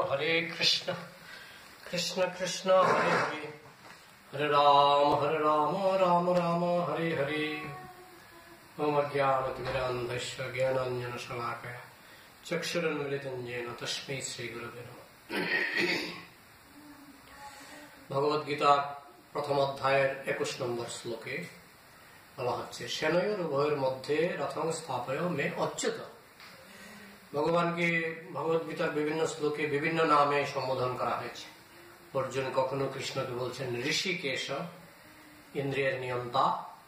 हरे कृष्ण कृष्ण कृष्ण हरे हरे हरे राम राम राम हरे हरे। ओम अज्ञानतिमिरान्धस्य ज्ञानाञ्जनशलाकया चक्षुरुन्मिलितं येन तस्मै श्रीगुरवे नमः। भगवद्गीता प्रथम अध्याय 21 নম্বর শ্লোকে বলা হচ্ছে, সেনয়োর উভয়ের মধ্যে রথং স্থাপয় মে অচ্যুত। ভগবানকে ভগবদ্গীতার বিভিন্ন শ্লোকে বিভিন্ন নামে সম্বোধন করা হয়েছে। অর্জুন কখনো কৃষ্ণকে বলছেন ঋষিকেশ, ইন্দ্রিয়ের নিয়ন্তা।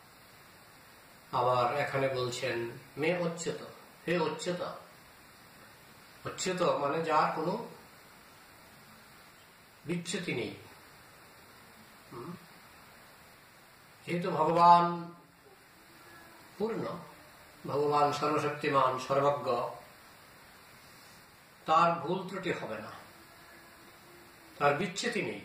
আবার এখানে বলছেন মে অচ্যুত, হে অচ্যুত। অচ্যুত মানে যার কোনো বিচ্যুতি নেই। যেহেতু ভগবান পূর্ণ, ভগবান সর্বশক্তিমান, সর্বজ্ঞ, তার ভুল ত্রুটি হবে না, তার বিচ্যুতি নেই।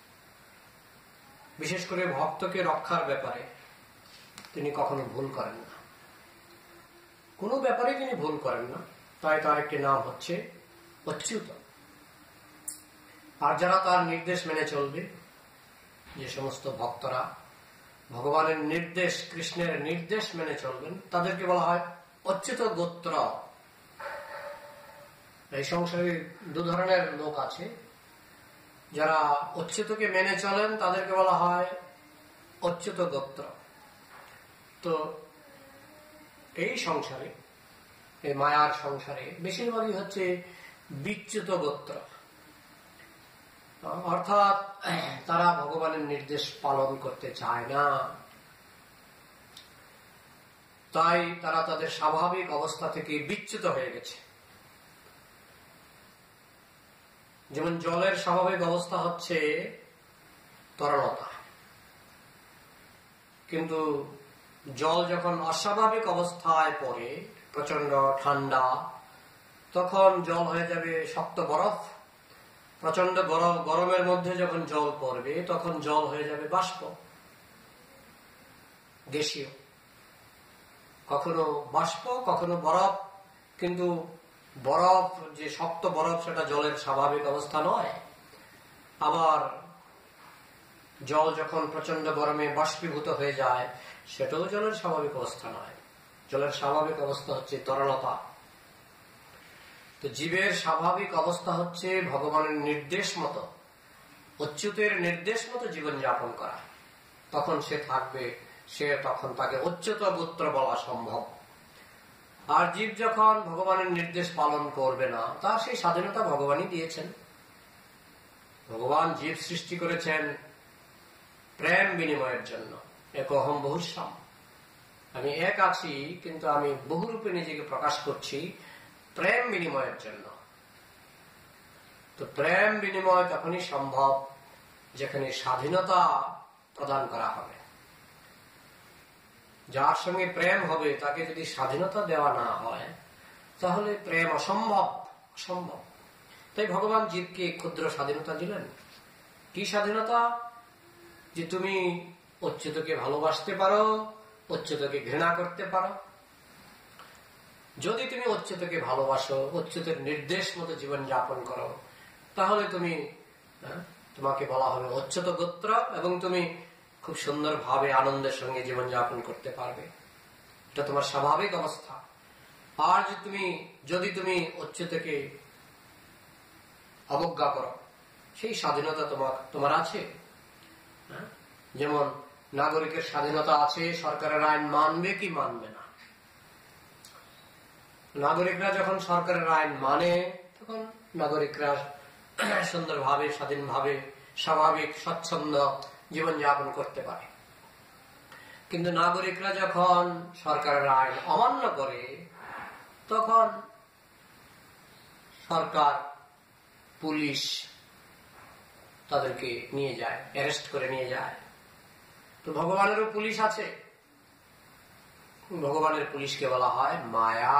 বিশেষ করে ভক্তকে রক্ষার ব্যাপারে তিনি কখনো ভুল করেন না, কোনো ব্যাপারে তিনি ভুল করেন না। তাই তার একটি নাম হচ্ছে অচ্যুত। আর যারা তার নির্দেশ মেনে চলবে, যে সমস্ত ভক্তরা ভগবানের নির্দেশ, কৃষ্ণের নির্দেশ মেনে চলবেন, তাদেরকে বলা হয় অচ্যুত গোত্র। এই সংসারে দু ধরনের লোক আছে। যারা অচ্যুতকে মেনে চলেন তাদেরকে বলা হয় অচ্যুত গোত্র। তো এই সংসারে, এই মায়ার সংসারে বেশিরভাগই হচ্ছে বিচ্যুত গোত্র, অর্থাৎ তারা ভগবানের নির্দেশ পালন করতে চায় না। তাই তারা তাদের স্বাভাবিক অবস্থা থেকে বিচ্যুত হয়ে গেছে। যেমন জলের স্বাভাবিক অবস্থা হচ্ছে তরলতা, কিন্তু জল যখন অস্বাভাবিক অবস্থায় পড়ে, প্রচন্ড ঠান্ডা, তখন জল হয়ে যাবে শক্ত বরফ। প্রচন্ড গরমের মধ্যে যখন জল পড়বে, তখন জল হয়ে যাবে বাষ্প, গ্যাসীয়। কখনো বাষ্প, কখনো বরফ। কিন্তু বরফ, যে শক্ত বরফ, সেটা জলের স্বাভাবিক অবস্থা নয়। আবার জল যখন প্রচন্ড গরমে বাষ্পীভূত হয়ে যায়, সেটাও জলের স্বাভাবিক অবস্থা নয়। জলের স্বাভাবিক অবস্থা হচ্ছে তরলতা। তো জীবের স্বাভাবিক অবস্থা হচ্ছে ভগবানের নির্দেশ মতো, অচ্যুতের নির্দেশ মতো জীবন যাপন করা। তখন সে থাকবে, তখন তাকে অচ্যুত গোত্র বলা সম্ভব। আর জীব যখন ভগবানের নির্দেশ পালন করবে না, তার সেই স্বাধীনতা ভগবানই দিয়েছেন। ভগবান জীব সৃষ্টি করেছেন প্রেম বিনিময়ের জন্য। একহম বহুশ্যাম, আমি এক আছি কিন্তু আমি বহুরূপে নিজেকে প্রকাশ করছি প্রেম বিনিময়ের জন্য। তো প্রেম বিনিময় তখনই সম্ভব যেখানে স্বাধীনতা প্রদান করা হবে। যার সঙ্গে প্রেম হবে তাকে যদি স্বাধীনতা দেওয়া না হয়, তাহলে প্রেম অসম্ভব। তাই ভগবান জীবকে ক্ষুদ্র স্বাধীনতা দিলেন। কি স্বাধীনতা? যে তুমি অচ্যুতকে ভালোবাসতে পারো, অচ্যুতকে ঘৃণা করতে পারো। যদি তুমি অচ্যুতকে ভালোবাসো, অচ্যুতের নির্দেশ মতো জীবন যাপন করো, তাহলে তোমাকে বলা হবে অচ্যুত গোত্র, এবং তুমি খুব সুন্দর ভাবে আনন্দের সঙ্গে জীবন যাপন করতে পারবে। এটা তোমার স্বাভাবিক অবস্থা। আর যদি তুমি অচ্যুতকে অবজ্ঞা করো, সেই স্বাধীনতা তোমার আছে। যেমন নাগরিকের স্বাধীনতা আছে, সরকারের আইন মানবে কি মানবে না। নাগরিকরা যখন সরকারের আইন মানে, তখন নাগরিকরা সুন্দরভাবে, স্বাধীনভাবে, স্বাভাবিক স্বচ্ছন্দ জীবন যাপন করতে পারে। কিন্তু নাগরিকরা যখন সরকারের আইন অমান্য করে, তখন সরকার, পুলিশ তাদেরকে নিয়ে যায়, অ্যারেস্ট করে নিয়ে যায়। তো ভগবানেরও পুলিশ আছে। ভগবানের পুলিশকে বলা হয় মায়া।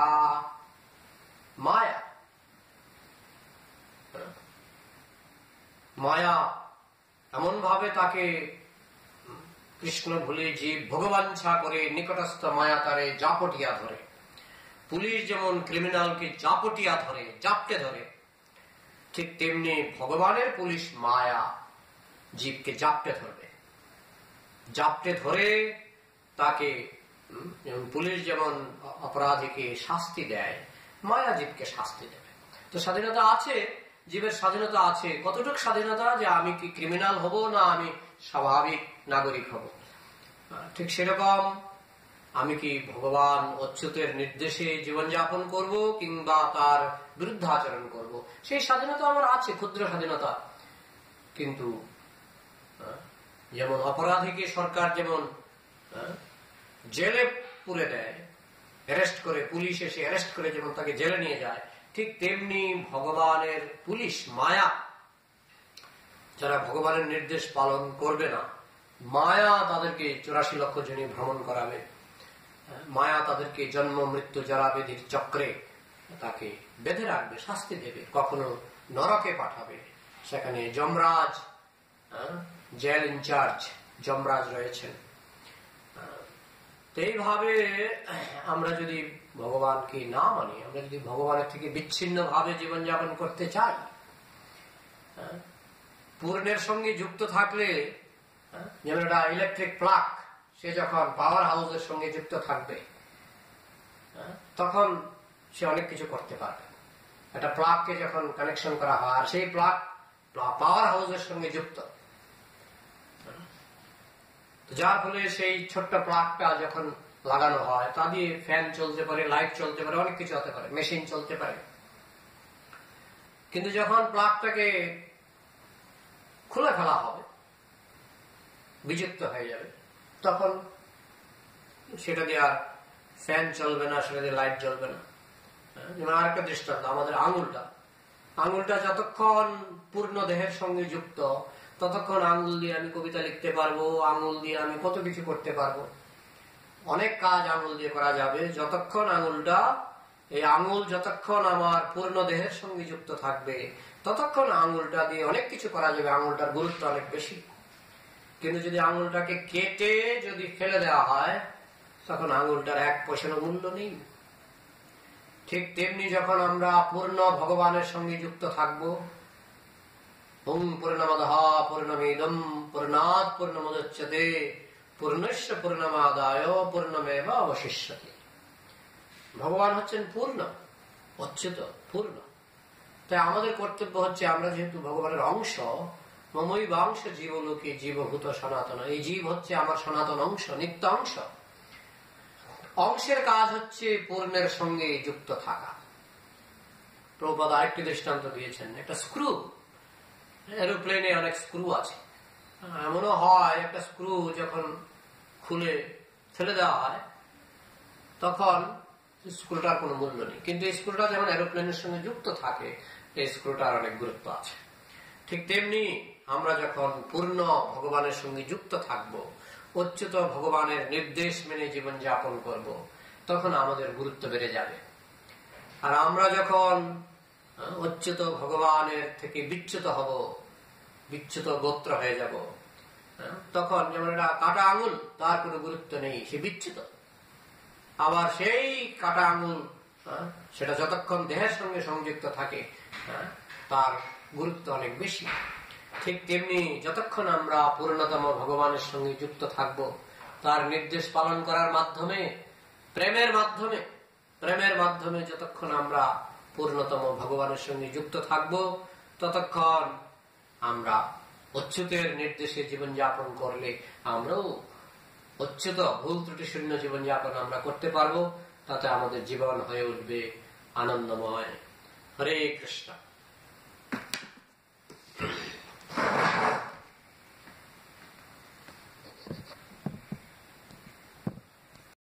মায়া এমন ভাবে তাকে কৃষ্ণ ভুলে জীব ভগবাঞ্ছা করে নিকটস্থ মায়া তারে জাপটিয়া ধরে। পুলিশ যেমন ক্রিমিনালকে জাপটিয়া ধরে, জাপটে ধরে, ঠিক তেমনি ভগবানের পুলিশ মায়া জীবকে জাপটে ধরবে, জাপটে ধরে তাকে, পুলিশ যেমন অপরাধীকে শাস্তি দেয়, মায়া জীবকে শাস্তি দেবে। তো স্বাধীনতা আছে, জীবের স্বাধীনতা আছে। কতটুকু স্বাধীনতা? যে আমি কি ক্রিমিনাল হব না আমি স্বাভাবিক নাগরিক হব। ঠিক সেরকম আমি কি ভগবান অচ্যুতের নির্দেশে জীবনযাপন করব কিংবা তার বিরুদ্ধে আচরণ করব, সেই স্বাধীনতা আমার আছে, ক্ষুদ্র স্বাধীনতা। কিন্তু যেমন অপরাধীকে সরকার যেমন জেলে পুরে দেয়, অ্যারেস্ট করে, পুলিশ এসে অ্যারেস্ট করে যেমন তাকে জেলে নিয়ে যায়, ঠিক তেমনি ভগবানের পুলিশ মায়া, যারা ভগবানের নির্দেশ পালন করবে না, মায়া তাদেরকে 84 লক্ষ জনে ভ্রমণ করাবে, মায়া তাদেরকে জন্ম মৃত্যু জরা বেধির চক্রে তাকে বেঁধে রাখবে, শাস্তি দেবে, কখনো নরকে পাঠাবে। সেখানে যমরাজ, জেল ইনচার্জ যমরাজ রয়েছেন। তো এইভাবে আমরা যদি ভগবানকে না মানি, আমরা যদি ভগবানের থেকে বিচ্ছিন্ন ভাবে জীবনযাপন করতে চাই, পূর্ণের সঙ্গে যুক্ত থাকলে, যেমন একটা ইলেকট্রিক প্লাগ, সে যখন পাওয়ার হাউসের সঙ্গে যুক্ত থাকবে তখন সে অনেক কিছু করতে পারবে। একটা প্লাগকে যখন কানেকশন করা হয় আর সেই প্লাগ পাওয়ার হাউসের সঙ্গে যুক্ত, যার ফলে সেই ছোট্ট প্লাগটা যখন লাগানো হয় তা দিয়ে ফ্যান চলতে পারে, লাইট চলতে পারে, অনেক কিছু হতে পারে, মেশিন চলতে পারে। কিন্তু যখন প্লাগটাকে খুলে ফেলা হবে, বিযুক্ত হয়ে যাবে, তখন সেটা দিয়ে আর ফ্যান চলবে না, সেটা দিয়ে লাইট জ্বলবে না। যেমন আরেকটা দৃষ্টান্ত, আমাদের আঙুলটা যতক্ষণ পূর্ণ দেহের সঙ্গে যুক্ত, ততক্ষণ আঙুল দিয়ে আমি কবিতা লিখতে পারবো, আঙুল দিয়ে আমি কত কিছু করতে পারবো, অনেক কাজ আঙুল দিয়ে করা যাবে। যতক্ষণ এই আঙুল যতক্ষণ আমার পূর্ণ দেহের সঙ্গে যুক্ত থাকবে, ততক্ষণ আঙুলটা দিয়ে অনেক কিছু করা যাবে, আঙুলটার গুরুত্ব অনেক বেশি। কিন্তু যদি আঙুলটাকে কেটে যদি ফেলে দেওয়া হয়, তখন আঙুলটার 1 পয়সারও মূল্য নেই। ঠিক তেমনি যখন আমরা পূর্ণ ভগবানের সঙ্গে যুক্ত থাকবো, পূর্ণমদঃ পূর্ণমিদং পূর্ণাৎ পূর্ণমুদচ্যতে পূর্ণস্য পূর্ণমাদায় পূর্ণমেব অবশিষ্যতে। ভগবান হচ্ছেন পূর্ণ, অচ্যুত, পূর্ণ। তাই আমাদের কর্তব্য হচ্ছে, আমরা যেহেতু ভগবানের অংশ, মমৈবাংশ জীবলোকে জীবভূত সনাতন, এই জীব হচ্ছে আমার সনাতন অংশ, নিত্য অংশ। অংশের কাজ হচ্ছে পূর্ণের সঙ্গে যুক্ত থাকা। প্রভুপাদ আরেকটি দৃষ্টান্ত দিয়েছেন, একটা স্ক্রু, এরোপ্লেনে অনেক স্ক্রু আছে, এমনও হয় একটা স্ক্রু যখন খুলে ফেলে দেওয়া হয় তখন স্ক্রুটার কোনো মূল্য নেই, কিন্তু এই স্ক্রুটা যেমন এরোপ্লেনের সঙ্গে যুক্ত থাকে, এই স্ক্রুটার অনেক গুরুত্ব আছে। ঠিক তেমনি আমরা যখন পূর্ণ ভগবানের সঙ্গে যুক্ত থাকব, অচ্যুত ভগবানের নির্দেশ মেনে জীবন যাপন করব, তখন আমাদের গুরুত্ব বেড়ে যাবে। আর আমরা যখন অচ্যুত ভগবানের থেকে বিচ্যুত হব, বিচ্যুত গোত্র হয়ে যাব, তখন যেমন একটা কাটা আঙুল, তার কোনো গুরুত্ব নেই, সে বিচ্যুত। আবার সেই কাটা আঙুল, সেটা যতক্ষণ দেহের সঙ্গে সংযুক্ত থাকে, তার গুরুত্ব অনেক বেশি। ঠিক তেমনি যতক্ষণ আমরা পূর্ণতম ভগবানের সঙ্গে যুক্ত থাকব, তার নির্দেশ পালন করার মাধ্যমে, প্রেমের মাধ্যমে যতক্ষণ আমরা পূর্ণতম ভগবানের সঙ্গে যুক্ত থাকব, ততক্ষণ আমরা অচ্যুতের নির্দেশে জীবনযাপন করলে আমরাও অচ্যুত ভুল ত্রুটি শূন্য জীবনযাপন আমরা করতে পারবো। তাতে আমাদের জীবন হয়ে উঠবে আনন্দময়। হরে কৃষ্ণ।